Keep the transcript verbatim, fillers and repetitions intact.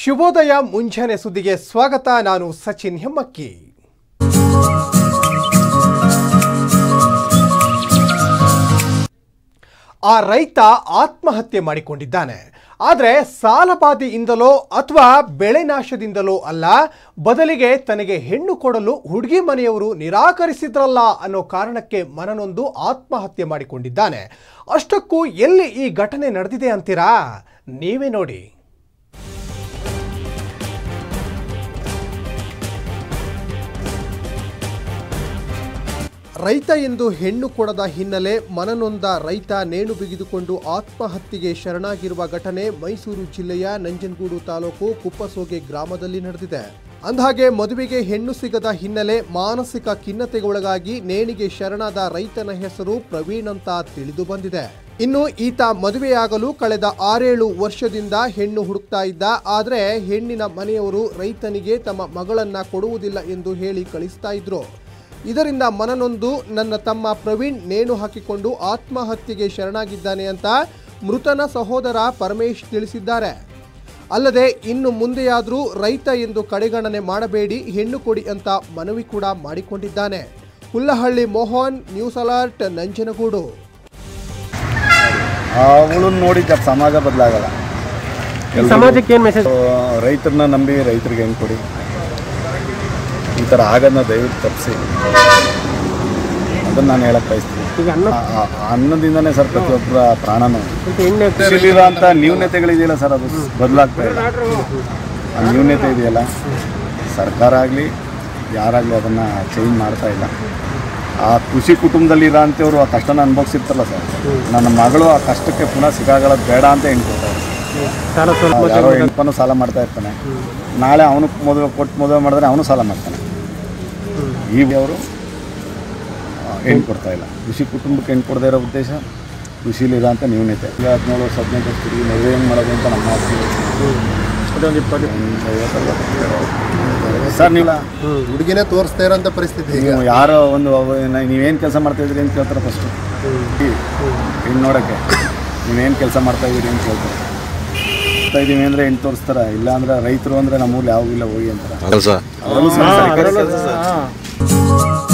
ಶುಭೋದಯ ಮುಂಜಾನೆ ಸುದ್ದಿಗೆ ಸ್ವಾಗತ. ನಾನು ಸಚಿನ್ ಹೆಮ್ಮಕ್ಕಿ. ಆ ರೈತ ಆತ್ಮಹತ್ಯೆ ಮಾಡಿಕೊಂಡಿದ್ದಾನೆ. ಆದರೆ ಸಾಲಬಾಧೆಯಿಂದಲೋ ಅಥವಾ ಬೆಳೆ ನಾಶದಿಂದಲೋ ಅಲ್ಲ, ಬದಲಿಗೆ ತನಗೆ ಹೆಣ್ಣು ಕೊಡಲು ಹುಡುಗಿ ಮನೆಯವರು ನಿರಾಕರಿಸಿದ್ರಲ್ಲ ಅನ್ನೋ ಕಾರಣಕ್ಕೆ ಮನನೊಂದು ಆತ್ಮಹತ್ಯೆ ಮಾಡಿಕೊಂಡಿದ್ದಾನೆ. ಅಷ್ಟಕ್ಕೂ ಎಲ್ಲಿ ಈ ಘಟನೆ ನಡೆದಿದೆ ಅಂತೀರಾ? ನೀವೇ ನೋಡಿ. ರೈತ ಎಂದು ಹೆಣ್ಣು ಕೊಡದ ಹಿನ್ನೆಲೆ ಮನನೊಂದ ರೈತ ನೇಣು ಬಿಗಿದುಕೊಂಡು ಆತ್ಮಹತ್ಯೆಗೆ ಶರಣಾಗಿರುವ ಘಟನೆ ಮೈಸೂರು ಜಿಲ್ಲೆಯ ನಂಜನಗೂಡು ತಾಲೂಕು ಕುಪ್ಪಸೋಗೆ ಗ್ರಾಮದಲ್ಲಿ ನಡೆದಿದೆ. ಅಂದಹಾಗೆ ಮದುವೆಗೆ ಹೆಣ್ಣು ಸಿಗದ ಹಿನ್ನೆಲೆ ಮಾನಸಿಕ ಖಿನ್ನತೆಗೊಳಗಾಗಿ ನೇಣಿಗೆ ಶರಣಾದ ರೈತನ ಹೆಸರು ಪ್ರವೀಣ್ ಅಂತ ತಿಳಿದು ಬಂದಿದೆ. ಇನ್ನು ಈತ ಮದುವೆಯಾಗಲು ಕಳೆದ ಆರೇಳು ವರ್ಷದಿಂದ ಹೆಣ್ಣು ಹುಡುಕ್ತಾ ಇದ್ದ. ಆದರೆ ಹೆಣ್ಣಿನ ಮನೆಯವರು ರೈತನಿಗೆ ತಮ್ಮ ಮಗಳನ್ನ ಕೊಡುವುದಿಲ್ಲ ಎಂದು ಹೇಳಿ ಕಳಿಸ್ತಾ ಇದ್ರು. ಇದರಿಂದ ಮನನೊಂದು ನನ್ನ ತಮ್ಮ ಪ್ರವೀಣ್ ನೇಣು ಹಾಕಿಕೊಂಡು ಆತ್ಮಹತ್ಯೆಗೆ ಶರಣಾಗಿದ್ದಾನೆ ಅಂತ ಮೃತನ ಸಹೋದರ ಪರಮೇಶ್ ತಿಳಿಸಿದ್ದಾರೆ. ಅಲ್ಲದೆ ಇನ್ನು ಮುಂದೆಯಾದರೂ ರೈತ ಎಂದು ಕಡೆಗಣನೆ ಮಾಡಬೇಡಿ, ಹೆಣ್ಣು ಕೊಡಿ ಅಂತ ಮನವಿ ಕೂಡ ಮಾಡಿಕೊಂಡಿದ್ದಾನೆ. Hullahalli Mohan, news alert, Nanjangud. ಅವಳನ್ನ ನೋಡಿ ಸಮಾಜ ಬದಲಾಗಲ್ಲ. ಸಮಾಜಕ್ಕೆ ಏನು ಮೆಸೇಜ್? ರೈತರನ್ನ ನಂಬಿ ರೈತರಿಗೆ ಹೆಂಗೆ ಕೊಡಿ, ಈ ಥರ ಆಗೋದನ್ನ ದಯವಿಟ್ಟು ತಪ್ಪಿಸಿ, ಅದನ್ನು ನಾನು ಹೇಳಕ್ಕೆ ಬಯಸ್ತೀನಿ. ಅನ್ನದಿಂದನೇ ಸರ್ ಪ್ರತಿಯೊಬ್ಬರ ಪ್ರಾಣನೂ. ಕೃಷಿಲಿರೋ ಅಂಥ ನ್ಯೂನತೆಗಳಿದೆಯಲ್ಲ ಸರ್, ಅದು ಬದಲಾಗ್ತಾ ಇಲ್ಲ. ಆ ನ್ಯೂನತೆ ಇದೆಯಲ್ಲ, ಸರ್ಕಾರ ಆಗಲಿ ಯಾರಾಗಲಿ ಅದನ್ನು ಚೇಂಜ್ ಮಾಡ್ತಾ ಇಲ್ಲ. ಆ ಕೃಷಿ ಕುಟುಂಬದಲ್ಲಿರೋ ಅಂಥವ್ರು ಆ ಕಷ್ಟನ ಅನುಭವಿಸಿರ್ತಾರಲ್ಲ ಸರ್, ನನ್ನ ಮಗಳು ಆ ಕಷ್ಟಕ್ಕೆ ಪುನಃ ಸಿಕ್ಕಾಗೋದು ಬೇಡ ಅಂತ ಹೆಣ್ಕೊಡ್ತಾರೆ. ಯಾರೋ ಹೆಣ್ಪನ್ನು ಸಾಲ ಮಾಡ್ತಾ ಇರ್ತಾನೆ, ನಾಳೆ ಅವನು ಮದುವೆ ಕೊಟ್ಟು ಮದುವೆ ಮಾಡಿದ್ರೆ ಅವನು ಸಾಲ ಮಾಡ್ತಾನೆ. ಈಗ ಅವರು ಹೆಣ್ಣು ಕೊಡ್ತಾ ಇಲ್ಲ. ಕೃಷಿ ಕುಟುಂಬಕ್ಕೆ ಹೆಣ್ಣು ಕೊಡದೇ ಇರೋ ಉದ್ದೇಶ ಕೃಷಿಲಿರೋ ಅಂತ ನ್ಯೂನತೆ. ಈಗ ಹದಿನೇಳು ವರ್ಷ ಹದಿನೆಂಟು ವರ್ಷ ಹುಡುಗಿ ಮದುವೆ ಹೆಂಗೆ ಮಾಡೋದು ಅಂತ ನಮ್ಮ ಅದೊಂದು ಇಪ್ಪತ್ತು ಸರ್. ನೀವು ಹುಡುಗಿನೇ ತೋರಿಸ್ತಾ ಇರೋಂಥ ಪರಿಸ್ಥಿತಿ. ಈಗ ಯಾರೋ ಒಂದು ನೀವೇನು ಕೆಲಸ ಮಾಡ್ತಾಯಿದ್ರಿ ಅಂತ ಕೇಳ್ತಾರೆ ಫಸ್ಟು. ಹೆಣ್ಣು ನೋಡೋಕ್ಕೆ ನೀವೇನು ಕೆಲಸ ಮಾಡ್ತಾಯಿದ್ದೀರಿ ಅಂತ ಕೇಳ್ತಾರೆ. ಇದ್ದೀವಿ ಅಂದರೆ ಹೆಣ್ಣು ತೋರಿಸ್ತಾರ, ಇಲ್ಲ ಅಂದ್ರೆ ರೈತರು ಅಂದರೆ ನಮ್ಮೂರಲ್ಲಿ ಯಾವೂ ಇಲ್ಲ ಹೋಗಿ ಅಂತಾರೆ.